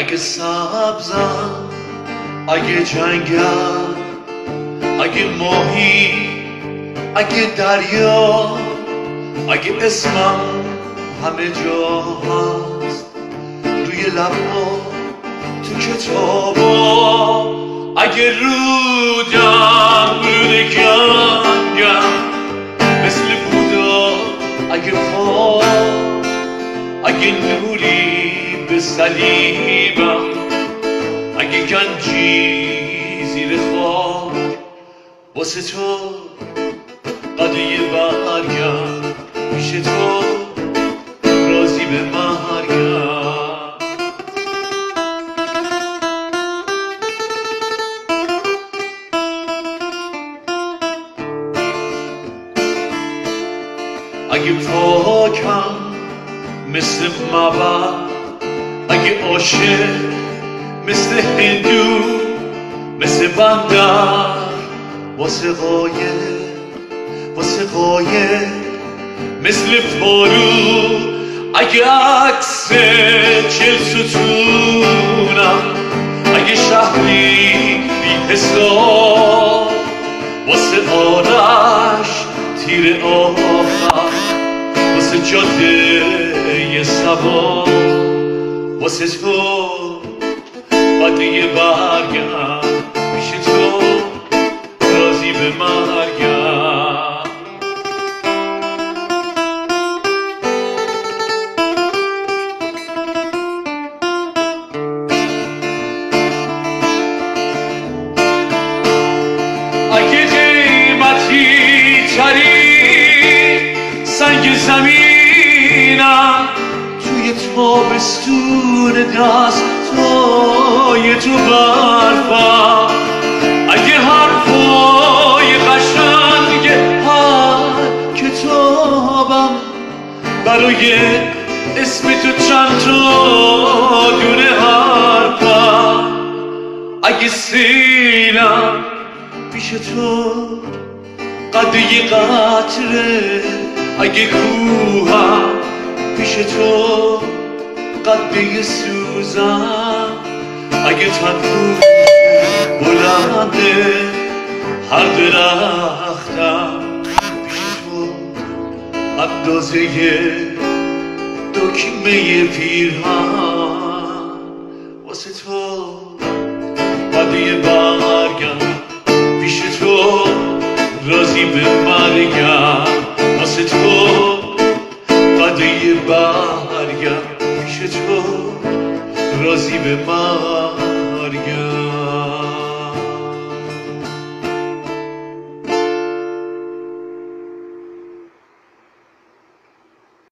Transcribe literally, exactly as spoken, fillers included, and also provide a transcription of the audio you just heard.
اگه سبزم، اگه جنگم، اگه ماهی، اگه دریا، اگه اسمم همه جا هست، روی لبها، تو کتابا، اگه رودم رود گنگم مثل بودا، اگه پا، اگه نوری به صلیبم، اگه گنجی زیر خاک واسه تو قدیه برگم، پیش تو راضی به مرگم. اگه پاکم مثل معبد، اگه عاشق مثل هندو، مثل بندر واسه قایق، واسه قایق مثل پارو، اگه عکس چل ستونم، اگه شهری بی حساب واسه آرش تیر آخر، واسه جاده سبا، واسه تو قدیه برگم، پیش تو راضی به مرگم. اگه قیمتی تری سنگ زمینم، توی تابستون دست تای تو برفم، اگه حرفای قشنگ هر کتابم برای اسم تو چند تا دونه حرفم، اگه سیلم پیش تو قدیه قطره، اگه کوهم پیش تو قدیه سوزم، اگه تنفوش بلنده هر درختم، پیش تو اندازه دکمه پیرهن، واسه تو قدیه برگم، پیش تو راضی به مرگم، واسه تو قدیه برگم، پیش تو راضی به مرگم.